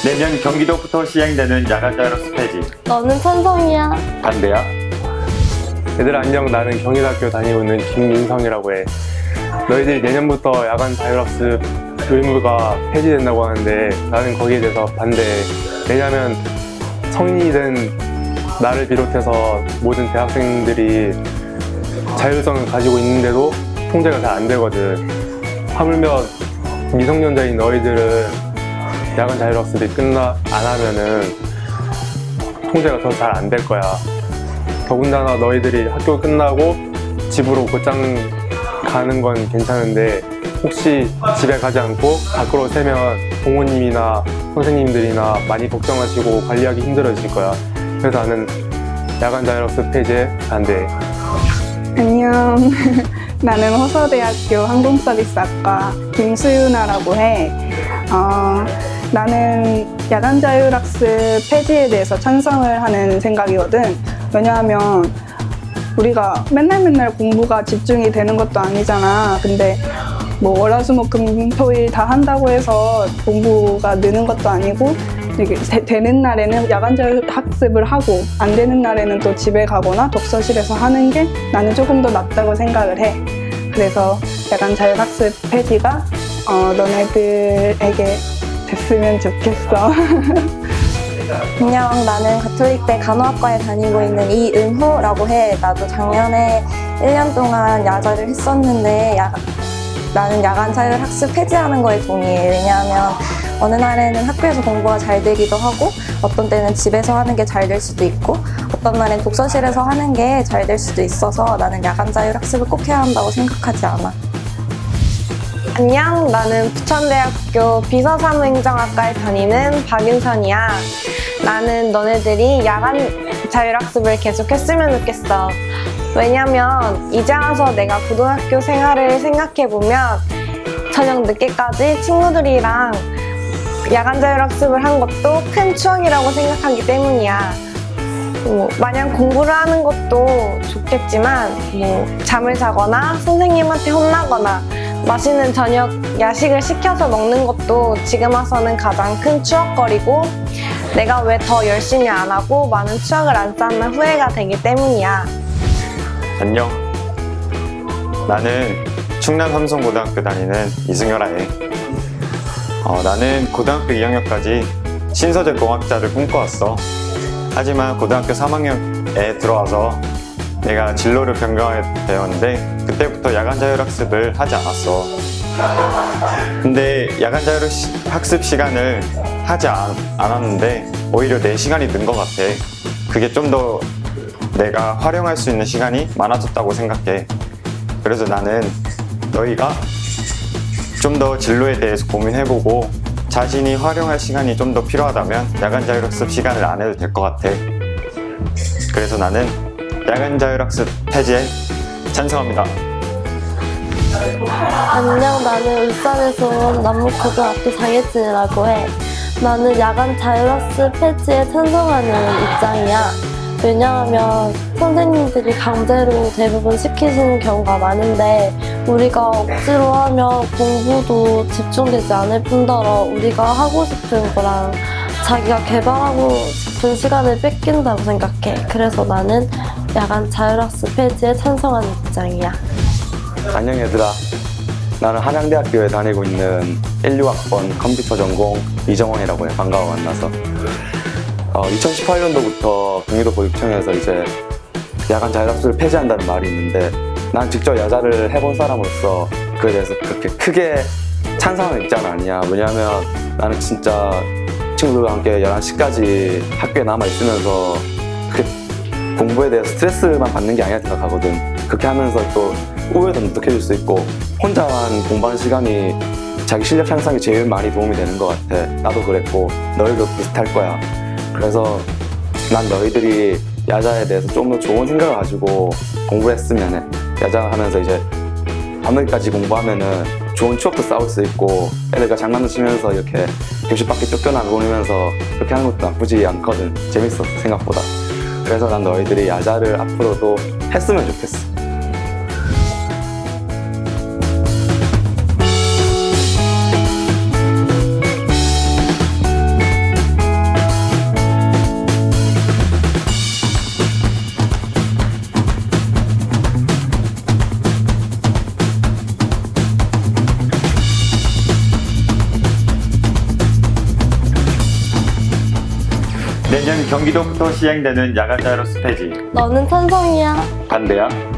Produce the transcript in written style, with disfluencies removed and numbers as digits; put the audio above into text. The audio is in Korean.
내년 경기도부터 시행되는 야간 자율학습 폐지. 너는 찬성이야? 반대야? 얘들아 안녕, 나는 경희대학교 다니고 있는 김민성이라고 해. 너희들이 내년부터 야간 자율학습 의무가 폐지된다고 하는데 나는 거기에 대해서 반대해. 왜냐면 성인이 된 나를 비롯해서 모든 대학생들이 자율성을 가지고 있는데도 통제가 잘 안 되거든. 하물며 미성년자인 너희들은 야간 자율학습이 안 하면은 통제가 더 잘 안 될 거야. 더군다나 너희들이 학교 끝나고 집으로 곧장 가는 건 괜찮은데 혹시 집에 가지 않고 밖으로 새면 부모님이나 선생님들이나 많이 걱정하시고 관리하기 힘들어질 거야. 그래서 나는 야간 자율학습 폐지에 반대해. 안녕. 나는 호서대학교 항공서비스학과 김수윤아라고 해. 나는 야간 자율학습 폐지에 대해서 찬성을 하는 생각이거든. 왜냐하면 우리가 맨날 공부가 집중이 되는 것도 아니잖아. 근데 뭐 월화수목금토일 다 한다고 해서 공부가 느는 것도 아니고, 이게 되는 날에는 야간 자율학습을 하고 안 되는 날에는 또 집에 가거나 독서실에서 하는 게 나는 조금 더 낫다고 생각을 해. 그래서 야간 자율학습 폐지가 너네들에게 됐으면 좋겠어. 안녕, 나는 가톨릭대 간호학과에 다니고 있는 이은호라고 해. 나도 작년에 1년 동안 야자를 했었는데 나는 야간 자율학습 폐지하는 거에 동의해. 왜냐하면 어느 날에는 학교에서 공부가 잘 되기도 하고 어떤 때는 집에서 하는 게 잘 될 수도 있고 어떤 날엔 독서실에서 하는 게 잘 될 수도 있어서 나는 야간 자율학습을 꼭 해야 한다고 생각하지 않아. 안녕, 나는 부천대학교 비서사무행정학과에 다니는 박윤선이야. 나는 너네들이 야간 자율학습을 계속 했으면 좋겠어. 왜냐면 이제 와서 내가 고등학교 생활을 생각해보면 저녁 늦게까지 친구들이랑 야간 자율학습을 한 것도 큰 추억이라고 생각하기 때문이야. 마냥 공부를 하는 것도 좋겠지만 잠을 자거나 선생님한테 혼나거나 맛있는 저녁 야식을 시켜서 먹는 것도 지금 와서는 가장 큰 추억거리고 내가 왜 더 열심히 안 하고 많은 추억을 안 쌓으면 후회가 되기 때문이야. 안녕. 나는 충남 삼성고등학교 다니는 이승열아 해. 나는 고등학교 2학년까지 신서재공학자를 꿈꿔왔어. 하지만 고등학교 3학년에 들어와서 내가 진로를 변경하게 되었는데 그때부터 야간 자율학습을 하지 않았어. 근데 야간 자율학습 시간을 하지 않았는데 오히려 내 시간이 는 것 같아. 그게 좀 더 내가 활용할 수 있는 시간이 많아졌다고 생각해. 그래서 나는 너희가 좀 더 진로에 대해서 고민해보고 자신이 활용할 시간이 좀 더 필요하다면 야간 자율학습 시간을 안 해도 될 것 같아. 그래서 나는 야간 자율학습 폐지에 찬성합니다. 안녕, 나는 울산에서 온 남북고등학교 장혜진이라고 해. 나는 야간 자율학습 폐지에 찬성하는 입장이야. 왜냐하면 선생님들이 강제로 대부분 시키시는 경우가 많은데 우리가 억지로 하면 공부도 집중되지 않을 뿐더러 우리가 하고 싶은 거랑 자기가 개발하고 싶은 시간을 뺏긴다고 생각해. 그래서 나는 야간 자율학습 폐지에 찬성하는 입장이야. 안녕 얘들아, 나는 한양대학교에 다니고 있는 16학번 컴퓨터 전공 이정원이라고 해. 반가워 만나서. 2018년도부터 경기도 보육청에서 이제 야간 자율학습을 폐지한다는 말이 있는데 난 직접 야자를 해본 사람으로서 그에 대해서 그렇게 크게 찬성하는 입장은 아니야. 왜냐면 나는 진짜 친구들과 함께 11시까지 학교에 남아있으면서 공부에 대해서 스트레스만 받는 게 아니라 생각하거든. 그렇게 하면서 또 우울도 느껴질 수 있고 혼자만 공부하는 시간이 자기 실력 향상에 제일 많이 도움이 되는 것 같아. 나도 그랬고 너희도 비슷할 거야. 그래서 난 너희들이 야자에 대해서 좀 더 좋은 생각을 가지고 공부를 했으면 해. 야자 하면서 이제 밤늦게까지 공부하면은 좋은 추억도 쌓을 수 있고 애들과 장난도 치면서 이렇게 교실 밖에 쫓겨나보면서 그렇게 하는 것도 나쁘지 않거든. 재밌었어 생각보다. 그래서 난 너희들이 야자를 앞으로도 했으면 좋겠어. 내년 경기도부터 시행되는 야간 자율학습 폐지 너는 찬성이야? 반대야?